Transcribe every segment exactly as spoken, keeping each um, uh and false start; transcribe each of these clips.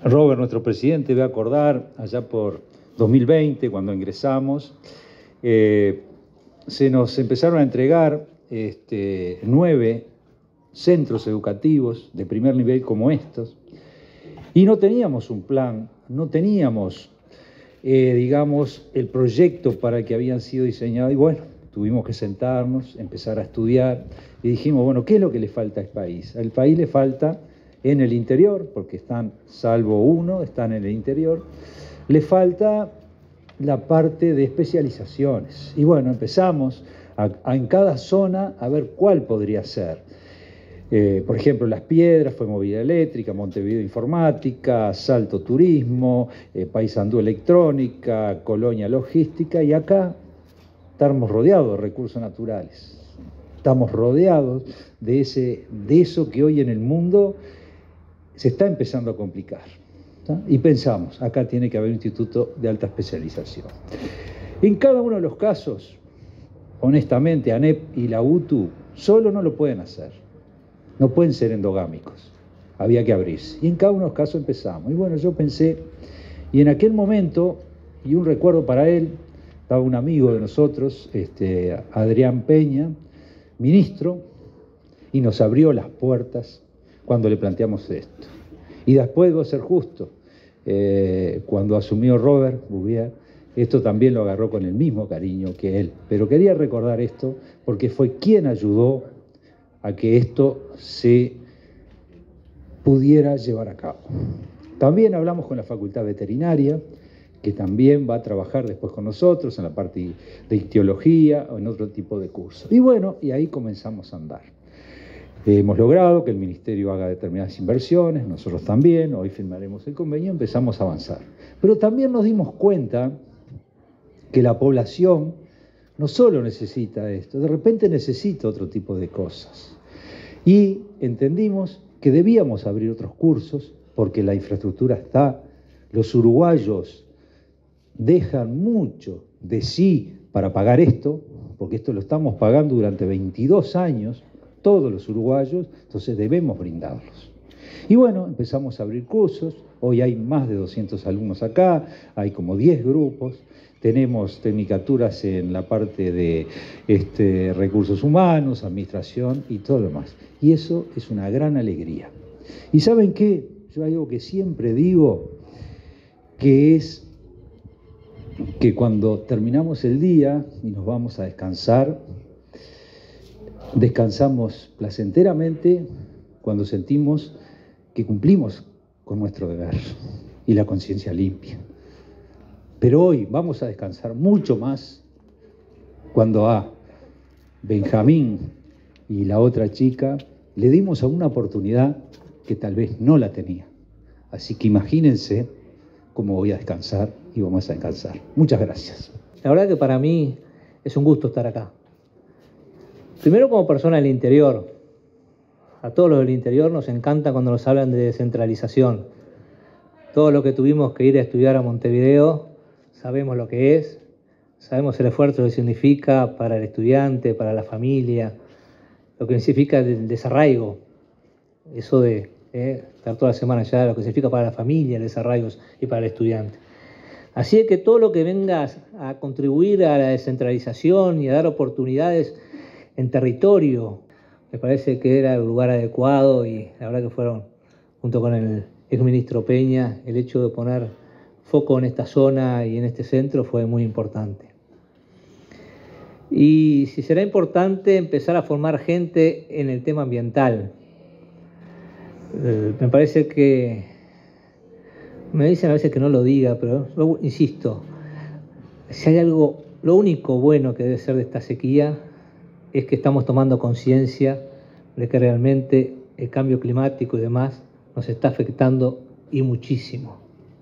Robert, nuestro presidente, debe acordar, allá por dos mil veinte, cuando ingresamos, eh, se nos empezaron a entregar este, nueve centros educativos de primer nivel como estos, y no teníamos un plan, no teníamos, eh, digamos, el proyecto para el que habían sido diseñados, y bueno, tuvimos que sentarnos, empezar a estudiar, y dijimos, bueno, ¿qué es lo que le falta al país? Al país le falta en el interior, porque están, salvo uno, están en el interior, le falta la parte de especializaciones. Y bueno, empezamos a, a, en cada zona a ver cuál podría ser. Eh, por ejemplo, Las Piedras fue movilidad eléctrica, Montevideo informática, Salto turismo, eh, Paysandú electrónica, Colonia logística, y acá estamos rodeados de recursos naturales. Estamos rodeados de, ese, de eso que hoy en el mundo se está empezando a complicar. ¿Tá? Y pensamos, acá tiene que haber un instituto de alta especialización. En cada uno de los casos, honestamente, ANEP y la U T U solo no lo pueden hacer. No pueden ser endogámicos. Había que abrirse. Y en cada uno de los casos empezamos. Y bueno, yo pensé, y en aquel momento, y un recuerdo para él, estaba un amigo de nosotros, este, Adrián Peña, ministro, y nos abrió las puertas cuando le planteamos esto. Y después, debo ser justo, eh, cuando asumió Robert Bouvier, esto también lo agarró con el mismo cariño que él. Pero quería recordar esto porque fue quien ayudó a que esto se pudiera llevar a cabo. También hablamos con la Facultad Veterinaria, que también va a trabajar después con nosotros en la parte de ictiología o en otro tipo de cursos. Y bueno, y ahí comenzamos a andar. Hemos logrado que el Ministerio haga determinadas inversiones, nosotros también, hoy firmaremos el convenio, empezamos a avanzar. Pero también nos dimos cuenta que la población no solo necesita esto, de repente necesita otro tipo de cosas. Y entendimos que debíamos abrir otros cursos, porque la infraestructura está, los uruguayos dejan mucho de sí para pagar esto, porque esto lo estamos pagando durante veintidós años, todos los uruguayos, entonces debemos brindarlos. Y bueno, empezamos a abrir cursos, hoy hay más de doscientos alumnos acá, hay como diez grupos, tenemos tecnicaturas en la parte de este, recursos humanos, administración y todo lo demás. Y eso es una gran alegría. ¿Y saben qué? Yo hay algo que siempre digo, que es que cuando terminamos el día y nos vamos a descansar, descansamos placenteramente cuando sentimos que cumplimos con nuestro deber y la conciencia limpia. Pero hoy vamos a descansar mucho más cuando a Benjamín y la otra chica le dimos a una oportunidad que tal vez no la tenía. Así que imagínense cómo voy a descansar y vamos a descansar. Muchas gracias. La verdad que para mí es un gusto estar acá. Primero, como persona del interior. A todos los del interior nos encanta cuando nos hablan de descentralización. Todo lo que tuvimos que ir a estudiar a Montevideo, sabemos lo que es, sabemos el esfuerzo que significa para el estudiante, para la familia, lo que significa el desarraigo, eso de eh, estar toda la semana allá, lo que significa para la familia, el desarraigo y para el estudiante. Así es que todo lo que venga a contribuir a la descentralización y a dar oportunidades en territorio, me parece que era el lugar adecuado, y la verdad que fueron, junto con el exministro Peña, el hecho de poner foco en esta zona y en este centro fue muy importante. Y si será importante empezar a formar gente en el tema ambiental. Eh, me parece que, me dicen a veces que no lo diga, pero yo insisto, si hay algo, lo único bueno que debe ser de esta sequía es que estamos tomando conciencia de que realmente el cambio climático y demás nos está afectando y muchísimo.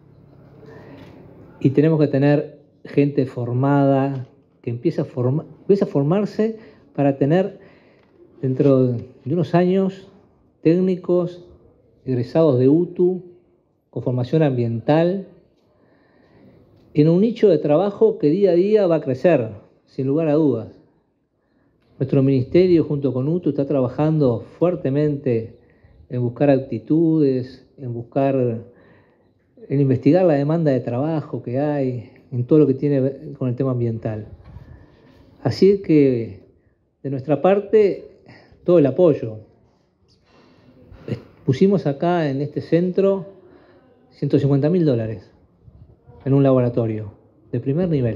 Y tenemos que tener gente formada, que empiece a, forma, empiece a formarse para tener dentro de unos años técnicos egresados de U T U con formación ambiental en un nicho de trabajo que día a día va a crecer, sin lugar a dudas. Nuestro ministerio, junto con U T U, está trabajando fuertemente en buscar actitudes, en buscar en investigar la demanda de trabajo que hay, en todo lo que tiene que ver con el tema ambiental. Así que, de nuestra parte, todo el apoyo. Pusimos acá en este centro ciento cincuenta mil dólares en un laboratorio de primer nivel.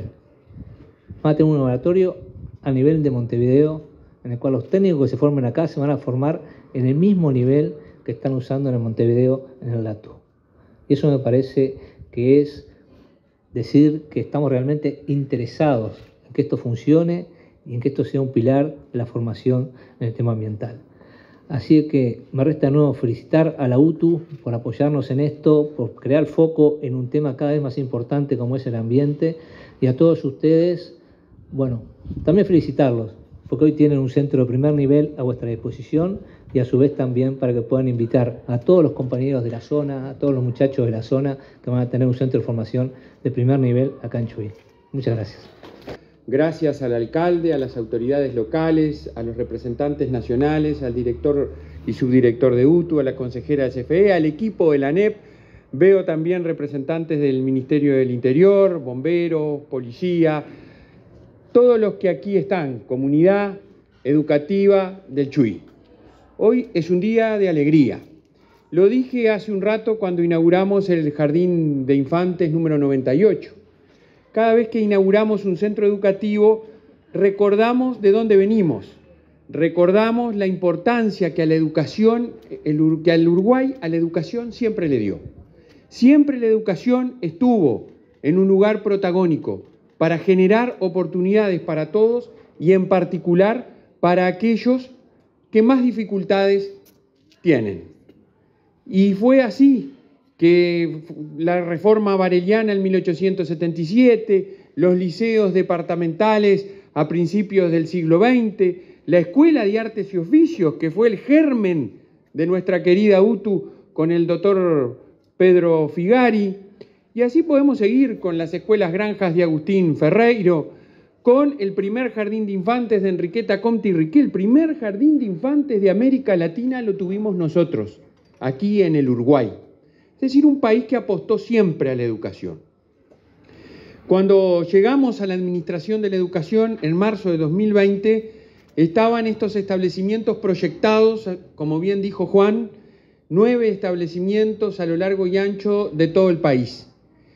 Van a tener un laboratorio a nivel de Montevideo, en el cual los técnicos que se formen acá se van a formar en el mismo nivel que están usando en el Montevideo en el LATU. Y eso me parece que es decir que estamos realmente interesados en que esto funcione y en que esto sea un pilar de la formación en el tema ambiental. Así que me resta de nuevo felicitar a la U T U por apoyarnos en esto, por crear foco en un tema cada vez más importante como es el ambiente, y a todos ustedes, bueno, también felicitarlos, porque hoy tienen un centro de primer nivel a vuestra disposición y a su vez también para que puedan invitar a todos los compañeros de la zona, a todos los muchachos de la zona que van a tener un centro de formación de primer nivel acá en Chuy. Muchas gracias. Gracias al alcalde, a las autoridades locales, a los representantes nacionales, al director y subdirector de U T U, a la consejera de C F E, al equipo de la A N E P. Veo también representantes del Ministerio del Interior, bomberos, policía, todos los que aquí están, comunidad educativa del Chuy. Hoy es un día de alegría. Lo dije hace un rato cuando inauguramos el Jardín de Infantes número noventa y ocho. Cada vez que inauguramos un centro educativo, recordamos de dónde venimos, recordamos la importancia que a la educación, el, que al Uruguay a la educación siempre le dio. Siempre la educación estuvo en un lugar protagónico para generar oportunidades para todos y en particular para aquellos que más dificultades tienen. Y fue así que la reforma vareliana en mil ochocientos setenta y siete, los liceos departamentales a principios del siglo veinte, la Escuela de Artes y Oficios, que fue el germen de nuestra querida U T U con el doctor Pedro Figari, y así podemos seguir con las escuelas granjas de Agustín Ferreiro, con el primer jardín de infantes de Enriqueta Comte y Riquel. El primer jardín de infantes de América Latina lo tuvimos nosotros, aquí en el Uruguay. Es decir, un país que apostó siempre a la educación. Cuando llegamos a la administración de la educación en marzo de dos mil veinte, estaban estos establecimientos proyectados, como bien dijo Juan, nueve establecimientos a lo largo y ancho de todo el país,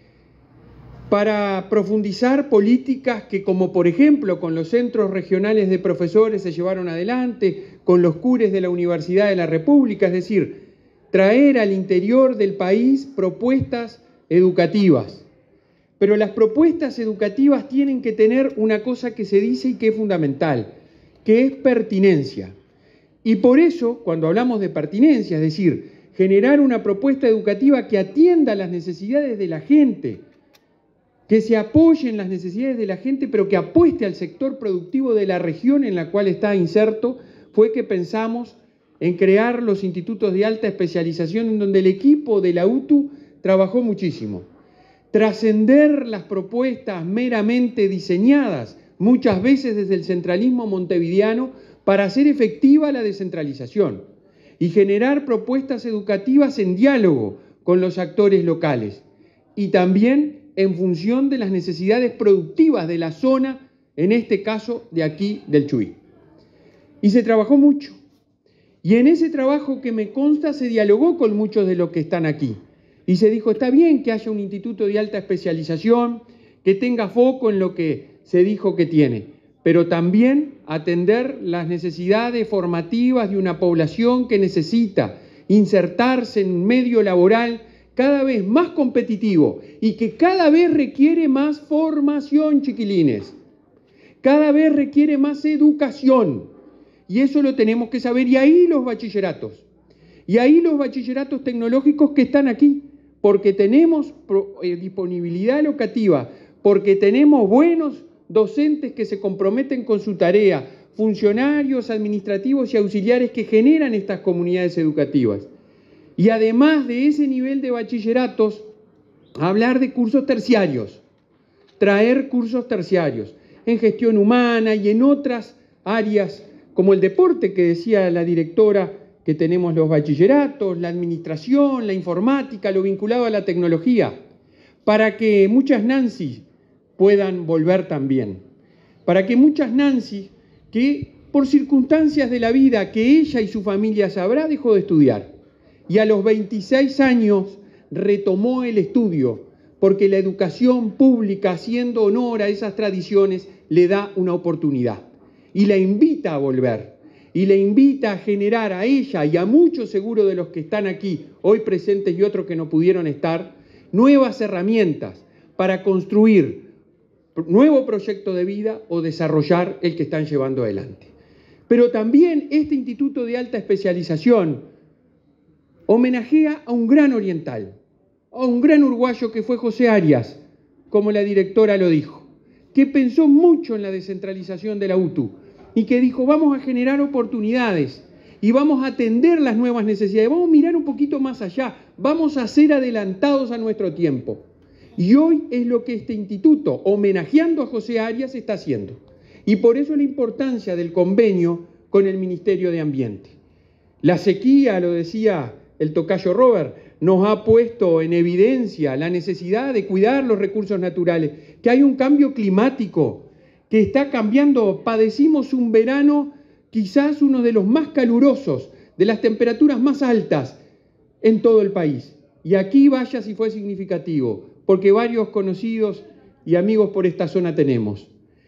para profundizar políticas que, como por ejemplo con los centros regionales de profesores se llevaron adelante, con los cures de la Universidad de la República, es decir, traer al interior del país propuestas educativas. Pero las propuestas educativas tienen que tener una cosa que se dice y que es fundamental, que es pertinencia. Y por eso, cuando hablamos de pertinencia, es decir, generar una propuesta educativa que atienda las necesidades de la gente, que se apoye en las necesidades de la gente, pero que apueste al sector productivo de la región en la cual está inserto, fue que pensamos en crear los institutos de alta especialización, en donde el equipo de la U T U trabajó muchísimo. Trascender las propuestas meramente diseñadas, muchas veces desde el centralismo montevideano, para hacer efectiva la descentralización y generar propuestas educativas en diálogo con los actores locales y también en función de las necesidades productivas de la zona, en este caso de aquí del Chuy. Y se trabajó mucho. Y en ese trabajo que me consta se dialogó con muchos de los que están aquí. Y se dijo, está bien que haya un instituto de alta especialización, que tenga foco en lo que se dijo que tiene, pero también atender las necesidades formativas de una población que necesita insertarse en un medio laboral cada vez más competitivo y que cada vez requiere más formación, chiquilines. Cada vez requiere más educación. Y eso lo tenemos que saber. Y ahí los bachilleratos. Y ahí los bachilleratos tecnológicos que están aquí. Porque tenemos disponibilidad locativa. Porque tenemos buenos docentes que se comprometen con su tarea. Funcionarios administrativos y auxiliares que generan estas comunidades educativas. Y además de ese nivel de bachilleratos, hablar de cursos terciarios, traer cursos terciarios en gestión humana y en otras áreas, como el deporte que decía la directora, que tenemos los bachilleratos, la administración, la informática, lo vinculado a la tecnología, para que muchas Nancy puedan volver también, para que muchas Nancy que por circunstancias de la vida que ella y su familia sabrá, dejó de estudiar y a los veintiséis años retomó el estudio, porque la educación pública, haciendo honor a esas tradiciones, le da una oportunidad y la invita a volver. Y le invita a generar a ella y a muchos seguro de los que están aquí hoy presentes y otros que no pudieron estar, nuevas herramientas para construir nuevo proyecto de vida o desarrollar el que están llevando adelante. Pero también este Instituto de Alta Especialización homenajea a un gran oriental, a un gran uruguayo que fue José Arias, como la directora lo dijo, que pensó mucho en la descentralización de la U T U, y que dijo, vamos a generar oportunidades y vamos a atender las nuevas necesidades, vamos a mirar un poquito más allá, vamos a ser adelantados a nuestro tiempo. Y hoy es lo que este instituto, homenajeando a José Arias, está haciendo. Y por eso la importancia del convenio con el Ministerio de Ambiente. La sequía, lo decía el tocayo Robert, nos ha puesto en evidencia la necesidad de cuidar los recursos naturales, que hay un cambio climático que está cambiando. Padecimos un verano quizás uno de los más calurosos, de las temperaturas más altas en todo el país. Y aquí vaya si fue significativo, porque varios conocidos y amigos por esta zona tenemos.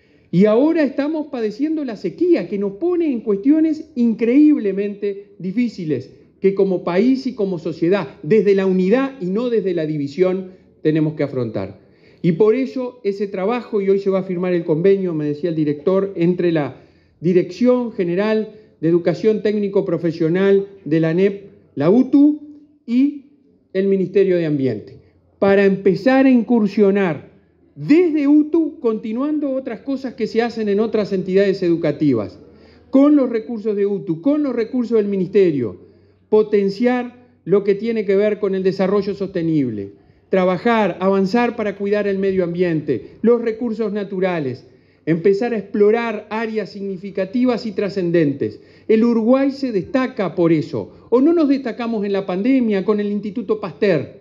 Y ahora estamos padeciendo la sequía, que nos pone en cuestiones increíblemente difíciles, que como país y como sociedad, desde la unidad y no desde la división, tenemos que afrontar. Y por ello ese trabajo, y hoy se va a firmar el convenio, me decía el director, entre la Dirección General de Educación Técnico Profesional de la A N E P, la U T U y el Ministerio de Ambiente, para empezar a incursionar desde U T U, continuando otras cosas que se hacen en otras entidades educativas, con los recursos de U T U, con los recursos del Ministerio, potenciar lo que tiene que ver con el desarrollo sostenible, trabajar, avanzar para cuidar el medio ambiente, los recursos naturales, empezar a explorar áreas significativas y trascendentes. El Uruguay se destaca por eso, o no nos destacamos en la pandemia con el Instituto Pasteur,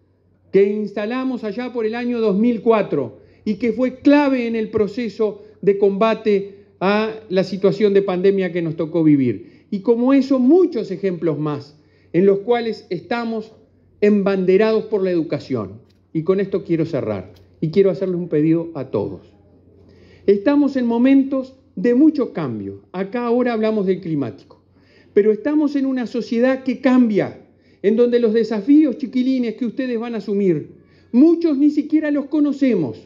que instalamos allá por el año dos mil cuatro y que fue clave en el proceso de combate a la situación de pandemia que nos tocó vivir. Y como eso, muchos ejemplos más, en los cuales estamos embanderados por la educación. Y con esto quiero cerrar, y quiero hacerles un pedido a todos. Estamos en momentos de mucho cambio. Acá ahora hablamos del climático, pero estamos en una sociedad que cambia, en donde los desafíos chiquilines que ustedes van a asumir, muchos ni siquiera los conocemos.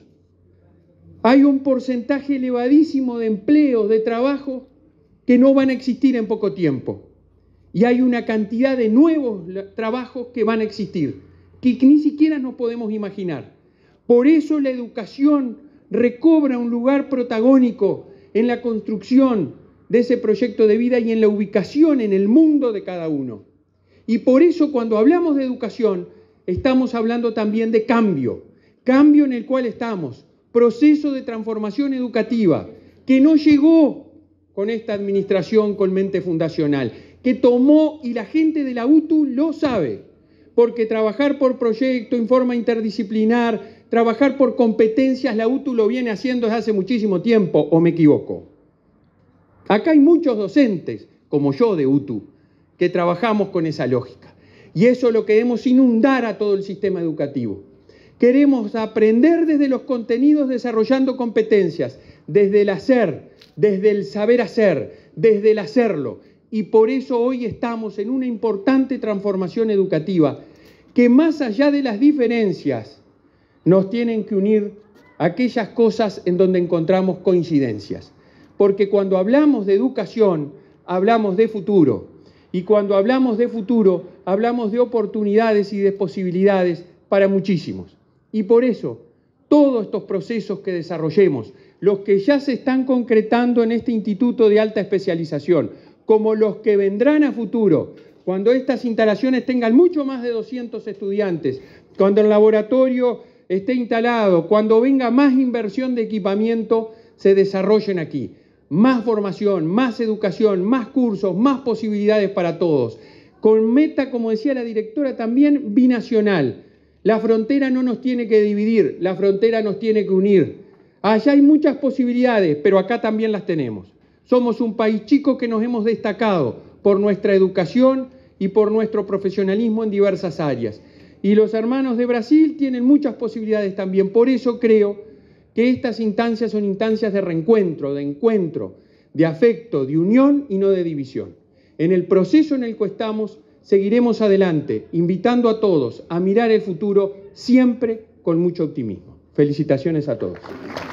Hay un porcentaje elevadísimo de empleos, de trabajo, que no van a existir en poco tiempo. Y hay una cantidad de nuevos trabajos que van a existir, que ni siquiera nos podemos imaginar. Por eso la educación recobra un lugar protagónico en la construcción de ese proyecto de vida y en la ubicación en el mundo de cada uno. Y por eso cuando hablamos de educación, estamos hablando también de cambio, cambio en el cual estamos, proceso de transformación educativa, que no llegó con esta administración con mente fundacional, que tomó, y la gente de la U T U lo sabe, porque trabajar por proyecto en forma interdisciplinar, trabajar por competencias, la U T U lo viene haciendo desde hace muchísimo tiempo, ¿o me equivoco? Acá hay muchos docentes, como yo de U T U, que trabajamos con esa lógica. Y eso lo queremos inundar a todo el sistema educativo. Queremos aprender desde los contenidos desarrollando competencias, desde el hacer, desde el saber hacer, desde el hacerlo. Y por eso hoy estamos en una importante transformación educativa que más allá de las diferencias nos tienen que unir aquellas cosas en donde encontramos coincidencias. Porque cuando hablamos de educación, hablamos de futuro. Y cuando hablamos de futuro, hablamos de oportunidades y de posibilidades para muchísimos. Y por eso, todos estos procesos que desarrollemos, los que ya se están concretando en este Instituto de Alta Especialización, como los que vendrán a futuro, cuando estas instalaciones tengan mucho más de doscientos estudiantes, cuando el laboratorio esté instalado, cuando venga más inversión de equipamiento, se desarrollen aquí. más formación, más educación, más cursos, más posibilidades para todos. Con meta, como decía la directora, también binacional. La frontera no nos tiene que dividir, la frontera nos tiene que unir. Allá hay muchas posibilidades, pero acá también las tenemos. Somos un país chico que nos hemos destacado por nuestra educación y por nuestro profesionalismo en diversas áreas. Y los hermanos de Brasil tienen muchas posibilidades también. Por eso creo que estas instancias son instancias de reencuentro, de encuentro, de afecto, de unión y no de división. En el proceso en el que estamos, seguiremos adelante, invitando a todos a mirar el futuro siempre con mucho optimismo. Felicitaciones a todos.